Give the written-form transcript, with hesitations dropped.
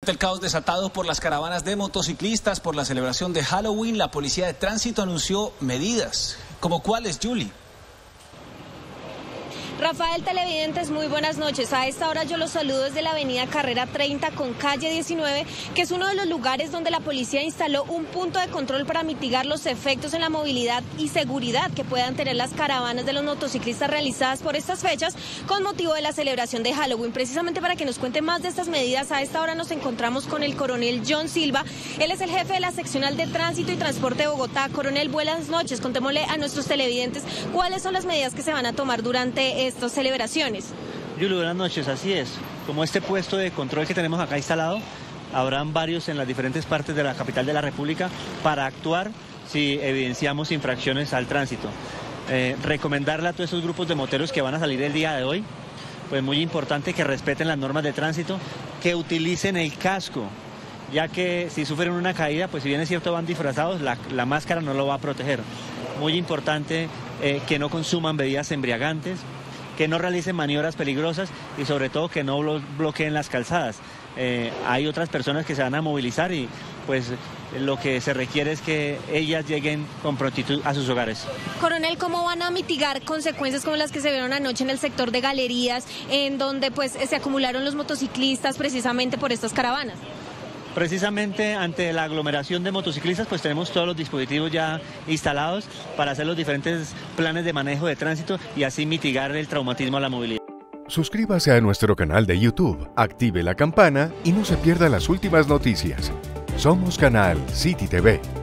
El caos desatado por las caravanas de motociclistas por la celebración de Halloween, la Policía de Tránsito anunció medidas. ¿Como cuáles, Julie? Rafael, televidentes, muy buenas noches. A esta hora yo los saludo desde la avenida Carrera 30 con calle 19, que es uno de los lugares donde la policía instaló un punto de control para mitigar los efectos en la movilidad y seguridad que puedan tener las caravanas de los motociclistas realizadas por estas fechas con motivo de la celebración de Halloween. Precisamente para que nos cuente más de estas medidas, a esta hora nos encontramos con el coronel John Silva. Él es el jefe de la seccional de Tránsito y Transporte de Bogotá. Coronel, buenas noches. Contémosle a nuestros televidentes cuáles son las medidas que se van a tomar durante estas celebraciones. Yuli, buenas noches, así es. Como este puesto de control que tenemos acá instalado, habrán varios en las diferentes partes de la capital de la República para actuar si evidenciamos infracciones al tránsito. Recomendarle a todos esos grupos de moteros que van a salir el día de hoy, pues muy importante que respeten las normas de tránsito, que utilicen el casco, ya que si sufren una caída, pues si bien es cierto van disfrazados, la máscara no lo va a proteger. Muy importante que no consuman bebidas embriagantes, que no realicen maniobras peligrosas y sobre todo que no bloqueen las calzadas. Hay otras personas que se van a movilizar y pues lo que se requiere es que ellas lleguen con prontitud a sus hogares. Coronel, ¿cómo van a mitigar consecuencias como las que se vieron anoche en el sector de Galerías, en donde pues se acumularon los motociclistas precisamente por estas caravanas? Precisamente ante la aglomeración de motociclistas, pues tenemos todos los dispositivos ya instalados para hacer los diferentes planes de manejo de tránsito y así mitigar el traumatismo a la movilidad. Suscríbase a nuestro canal de YouTube, active la campana y no se pierda las últimas noticias. Somos Canal City TV.